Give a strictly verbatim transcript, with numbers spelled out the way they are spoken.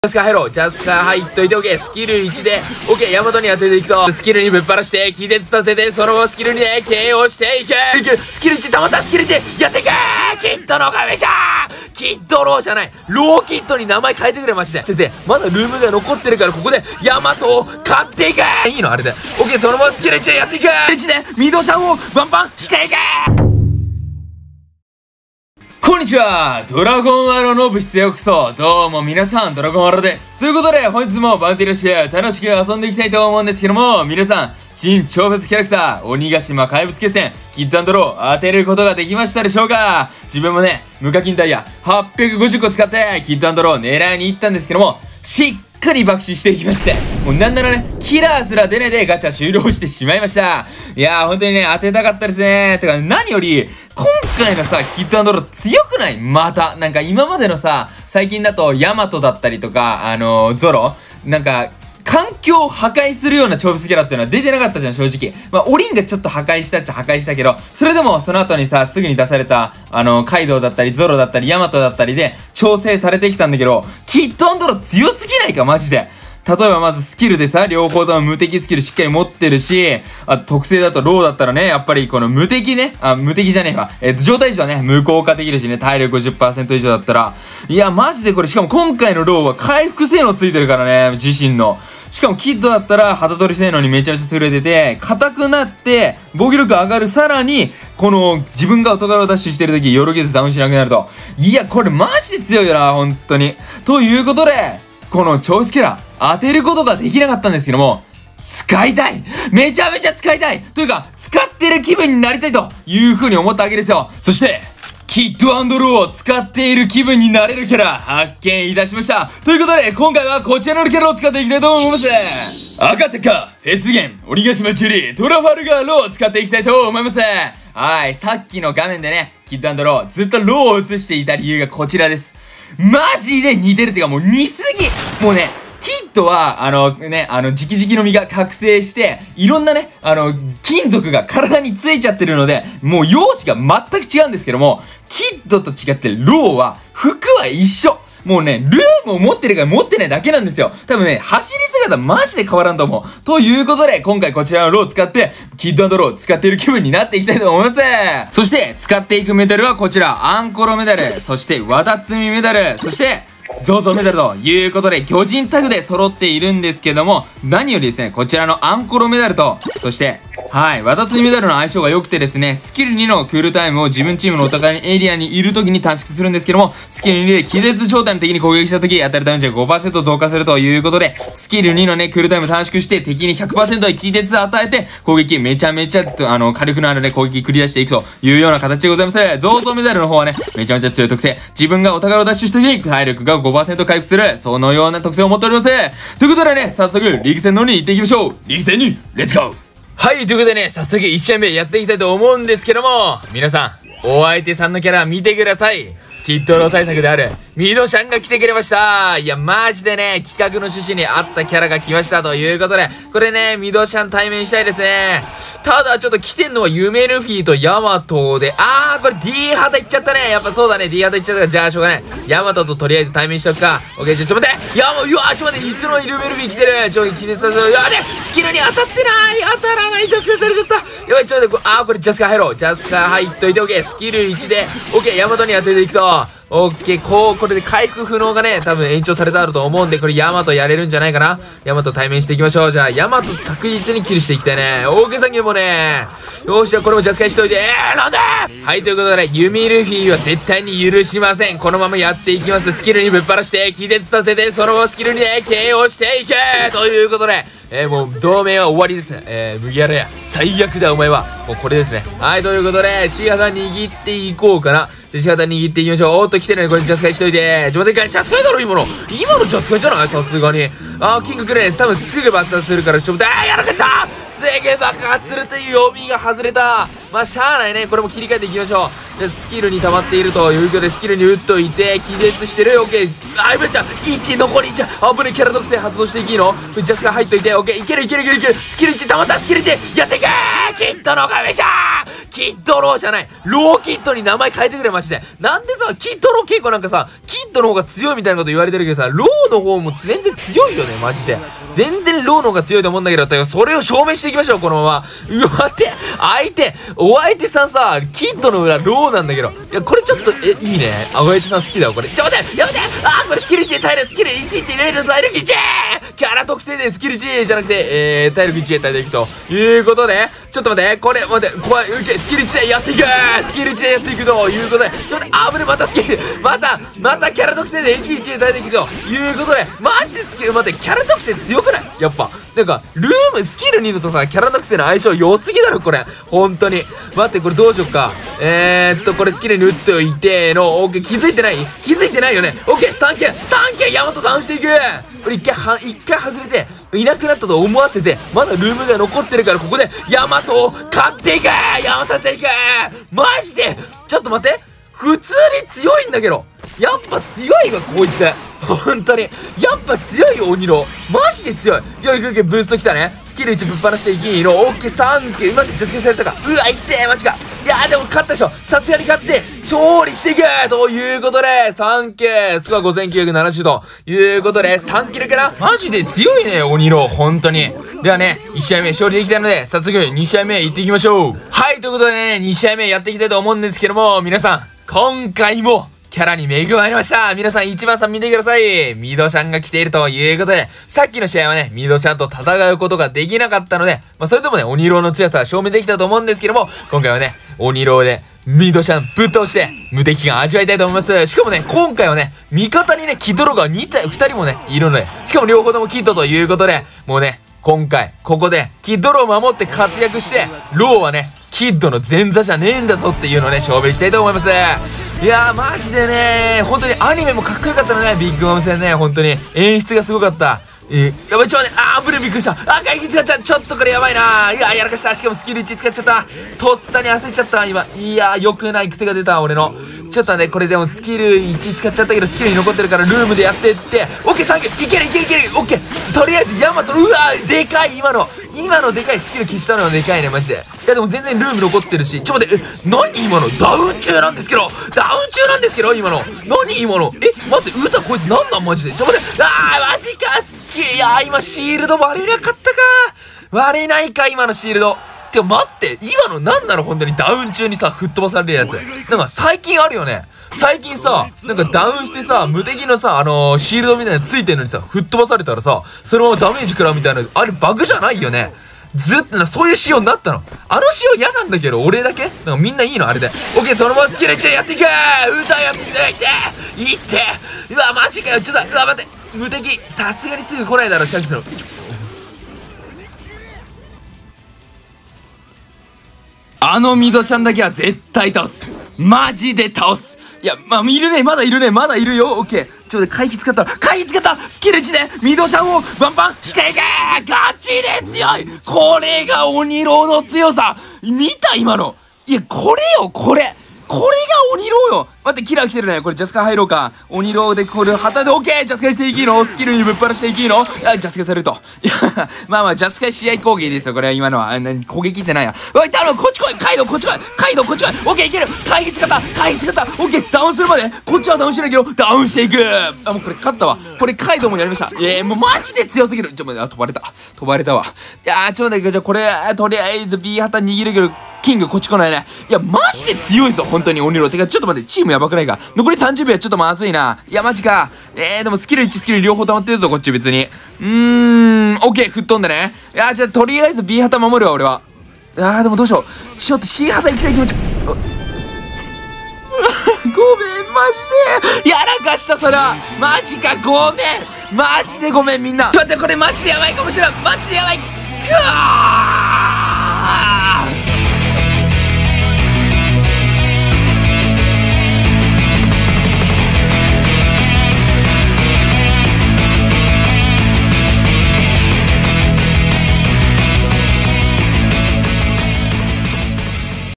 ジャスカ入ろう。ジャスカ入っといて OK。スキルいちで OK。ヤマトに当てていくとスキルにぶっ放して気絶させて、その後スキルにで ケーオー していけいく。スキルいちたまった。スキルいちやっていけー。キッドの神じゃー。キッドローじゃない、ローキッドに名前変えてくれマジで。先生まだルームが残ってるからここでヤマトを買っていけー。いいのあれで OK。そのままスキルいちでやっていけー。スキルいちでミドシャンをバンバンしていけー。こんにちは、ドラゴンアロの部室へようこそ。どうも皆さん、ドラゴンアロです。ということで、本日もバンティラシア楽しく遊んでいきたいと思うんですけども、皆さん、新超別キャラクター、鬼ヶ島怪物決戦、キッド&ロー当てることができましたでしょうか？自分もね、無課金ダイヤはっぴゃくごじゅっこ使って、キッド&ロー狙いに行ったんですけども、しっかり爆死していきまして、もうなんならね、キラーすら出ねでガチャ終了してしまいました。いやー、本当にね、当てたかったですね。てか、何より、今回のさ、キッド&ロー強くない？また。なんか今までのさ、最近だとヤマトだったりとか、あのー、ゾロなんか、環境を破壊するような超物キャラっていうのは出てなかったじゃん、正直。まあ、オリンがちょっと破壊したっちゃ破壊したけど、それでもその後にさ、すぐに出された、あのー、カイドウだったり、ゾロだったり、ヤマトだったりで、調整されてきたんだけど、キッド&ロー強すぎないか、マジで。例えばまずスキルでさ、両方とも無敵スキルしっかり持ってるし、あ特性だとローだったらね、やっぱりこの無敵ね、あ、無敵じゃねえか。えっと、状態異常はね、無効化できるしね、体力 ごじゅっパーセント 以上だったら。いや、マジでこれ、しかも今回のローは回復性能ついてるからね、自身の。しかもキッドだったら、旗取り性能にめちゃめちゃ優れてて、硬くなって、防御力上がる。さらに、この、自分がお宝をダッシュしてるとき、よろけずダウンしなくなると。いや、これマジで強いよな、本当に。ということで、この超物キャラ、当てることができなかったんですけども、使いたい！めちゃめちゃ使いたい！というか、使ってる気分になりたいという風に思ったわけですよ。そして、キッド&ローを使っている気分になれるキャラ、発見いたしました。ということで、今回はこちらのキャラを使っていきたいと思います。赤鷹、フェスゲン、鬼ヶ島チュリー、トラファルガーローを使っていきたいと思います。はい、さっきの画面でね、キッド&ロー、ずっとローを映していた理由がこちらです。マジで似てるっていうかもう似すぎ！もうね、キッドは、あのね、あの、直々の実が覚醒して、いろんなね、あの、金属が体についちゃってるので、もう容姿が全く違うんですけども、キッドと違ってローは、服は一緒！もうね、ルームを持ってるから持ってないだけなんですよ。多分ね、走り姿マジで変わらんと思う。ということで、今回こちらのローを使って、キッド&ローを使っている気分になっていきたいと思います。そして、使っていくメダルはこちら、アンコロメダル、そして、ワダツミメダル、そして、ゾゾメダルということで、巨人タグで揃っているんですけども、何よりですね、こちらのアンコロメダルと、そして、はい、ワダツミメダルの相性が良くてですね、スキルにのクールタイムを自分チームのお互いエリアにいる時に短縮するんですけども、スキルにで気絶状態の敵に攻撃した時、当たるダメージが ごパーセント 増加するということで、スキルにのね、クールタイム短縮して敵に ひゃくパーセント で気絶与えて、攻撃めちゃめちゃ、あの、火力のあるね、攻撃繰り出していくというような形でございます。ゾウゾメダルの方はね、めちゃめちゃ強い特性。自分がお宝をダッシュした時に体力が ごパーセント 回復する、そのような特性を持っております。ということでね、早速、リーグ戦の方に行っていきましょう。リーグ戦に、レッツゴー！はい、ということでね、早速いち試合目やっていきたいと思うんですけども、皆さん、お相手さんのキャラ見てください。キッドロー対策である、ミドシャンが来てくれました。いや、マジでね、企画の趣旨に合ったキャラが来ましたということで、これね、ミドシャン対面したいですね。ただ、ちょっと来てんのはユメルフィーとヤマトで、あー、これ D 肌いっちゃったね。やっぱそうだね、D 肌いっちゃったから、じゃあしょうがない。ヤマトととりあえず対面しとくか。オッケー、ちょ、ちょ、待って。いや、もう、うわー、ちょ、待って、いつのユメルフィー来てる。ちょ、気絶させろ。いや、ね、スキルに当たってない。当たらない。ジャスカされちゃった。やばい、ちょ、待って、あー、これジャスカ入ろう。ジャスカ入っといて、オッケー。スキルいちで、オッケー、ヤマトに当てていくと。オッケー、こう、これで回復不能がね、多分延長されてあると思うんで、これヤマトやれるんじゃないかな。ヤマト対面していきましょう。じゃあ、ヤマト確実にキルしていきたいね。オーケー産業もね。よーし、じゃあこれもジャスカにしといて。えー、なんではい、ということで、ユミルフィーは絶対に許しません。このままやっていきます。スキルにぶっ放して、気絶させて、その後スキルにで ケーオー していけということで、えー、もう、同盟は終わりです。えー、麦わらや。最悪だ、お前は。もうこれですね。はい、ということで、シー肌握っていこうかな。シー肌握っていきましょう。おーっと、来てるね。これジャスカイしといて。ちょ、待って、ジャスカイだろ、今の。今のジャスカイじゃない？さすがに。あー、キングくれ。多分すぐ爆発するから、ちょ、待って、あー、やらかしたすげえ爆発するという読みが外れた。まあ、しゃあないね。これも切り替えていきましょう。で、スキルに溜まっているということで、スキルに打っといて、気絶してる。オッケー。あ、めっちゃ、いち、残りいち。あぶね、キャラ特性発動していきいの？ジャスカ入っといて、オッケー。いけるいけるいけるいける。スキルいち溜まった。スキルいちやっていけーキッドの神じゃーキッドローじゃない。ローキッドに名前変えてくれ、マジで。なんでさ、キッドロー結構なんかさ、キッドの方が強いみたいなこと言われてるけどさ、ローの方も全然強いよね、マジで。全然ローの方が強いと思うんだけど、それを証明していきましょう、このまま。うわ、待って、相手、お相手さんさ、キッドの裏ローなんだけど。いや、これちょっと、え、いいね。お相手さん好きだよ、これ。ちょ、待って、やめてあー、これスキルいちで耐える、スキルいちいちれいの体力いちキャラ特性でスキルいちじゃなくて、えー、体力いちで耐えていくということで、ちょっと待って、これ、待って、怖い、スキルいちでやっていくスキルいちでやっていくということで、ちょっと、あぶね、またスキル、また、またキャラ特性で エイチピーいち で耐えていくということで、マジでスキル、待って、キャラ特性強くないやっぱ。なんか、ルーム、スキルにのとさ、キャラ特性の相性良すぎだろ、これ。本当に。待って、これどうしよっか。えーっと、これスキルに打っておいての、オッケー、気づいてない気づいてないよね。オッケー、さんけん、さんけん、ヤマトダウンしていくこれ一回は、一回外れて、いなくなったと思わせて、まだルームが残ってるから、ここで、ヤマトを買っていくヤマトっていくマジでちょっと待って普通に強いんだけどやっぱ強いわ、こいつ本当にやっぱ強いよ、鬼ロマジで強いよいくいくブーストきたねスキルいちぶっ放していきいいのオッケーさんけんうまく助けされたかうわ、いってーマジかいやーでも勝ったでしょさすがに勝って勝利していくということでさんけんスコアごせんきゅうひゃくななじゅうということでさんキルかなマジで強いね、鬼ロ本当にではね、いち試合目勝利できたので、早速に試合目行っていきましょう。はい、ということでね、に試合目やっていきたいと思うんですけども、皆さん、今回もキャラに恵まれました。皆さんいちばんさん見てください。ミドちゃんが来ているということで、さっきの試合はね、ミドちゃんと戦うことができなかったので、まあそれでもね、鬼ローの強さは証明できたと思うんですけども、今回はね、鬼ローで、ミドちゃんぶっ倒して無敵感味わいたいと思います。しかもね、今回はね、味方にね、キッドローがに体、ふたりもね、いるので、しかも両方ともキッドということで、もうね、今回、ここで、キッドローを守って活躍して、ローはね、キッドの前座じゃねえんだぞっていうのをね、証明したいと思います。いやー、マジでね、本当にアニメもかっこよかったのね、ビッグマム戦ね、本当に。演出がすごかった。えー、やばい、ちょっと待って、あー、ブレびっくりした。あ、回避使っちゃった。ちょっとこれやばいな。いや、やらかした。しかもスキルいち使っちゃった。とっさに焦っちゃった、今。いやー、良くない癖が出た、俺の。ちょっとね、これでもスキルいち使っちゃったけど、スキルに残ってるからルームでやってって、オッケー、さんけん、いけるいけるいける、オッケー。とりあえず、ヤマト、うわー、でかい、今の。今のでかいスキル消したのはでかいね、マジで。いや、でも全然ルーム残ってるし、ちょっと待って、え、何今のダウン中なんですけどダウン中なんですけど今の。何今のえ、待って、歌こいつなんなんマジで。ちょっと待って、あー、マジか、スキル、いやー、今シールド割れなかったか割れないか、今のシールド。てか待って、今のなんなの本当にダウン中にさ、吹っ飛ばされるやつ。なんか最近あるよね。最近さ、なんかダウンしてさ、無敵のさ、あのー、シールドみたいなのついてるのにさ、吹っ飛ばされたらさ、そのままダメージ食らうみたいな、あれバグじゃないよね。ずっとな、そういう仕様になったの。あの仕様嫌なんだけど、俺だけなんかみんないいのあれで。オッケー、そのままつけれちゃやっていく歌やっていくいっていってうわ、マジかよ、ちょっと、うわ、待って無敵さすがにすぐ来ないだろ、シャキスの。 あのミドちゃんだけは絶対倒す。マジで倒す。いや、まあ、いるね。まだいるね。まだいるよ。オッケー。ちょっと回避使ったら、回避使ったスキルいちでミドちゃんをバンバンしていけガチで強いこれが鬼ローの強さ見た今のいや、これよ、これこれが鬼ローよ待って、キラー来てるね。これジャスカ入ろうか。鬼ローでこれ旗でオッケージャスカしていきのスキルにぶっ放していきのあ、ジャスカされると。いや、まあまあ、ジャスカ試合攻撃ですよ。これは今のは。攻撃ってないや。おい、頼むこっち来いカイドこっち来いカイドこっち来いオッケーいける回避使った回避使ったオッケーダウンするまでこっちはダウンしないけど、ダウンしていくあ、もうこれ勝ったわ。これカイドもやりました。えー、もうマジで強すぎるちょっと待って、あ、飛ばれた。飛ばれたわ。いやー、ちょっと待って、じゃあこれ、とりあえず B 旗握るけど、キングこっち来ないね。いや、マジで強いぞ、本当に鬼ロー。てか、ちょっと待って、チームやばくないか。残りさんじゅうびょうはちょっとまずいな。いや、マジか。えー、でもスキルいち、スキル両方溜まってるぞ、こっち別に。うーん、オッケー、吹っ飛んでね。いや、じゃあ、とりあえず B 旗守るわ、俺は。あー、でもどうしよう。ちょっと C 旗行きたい気持ち。ごめん、マジで。やらかした、それは。マジか、ごめん。マジでごめん、みんな。待って、これマジでやばいかもしれん。マジでやばい。くわー